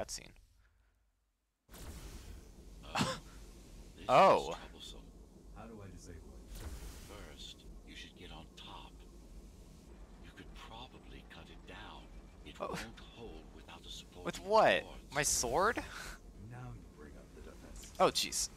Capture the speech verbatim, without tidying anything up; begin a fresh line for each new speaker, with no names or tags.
cutscene.
Uh, this
Oh.
is troublesome.
How do I disable it?
First, you should get on top. You could probably cut it down. It
Oh.
won't hold without the support.
With what? My sword?
Now you bring up the defense.
Oh, jeez.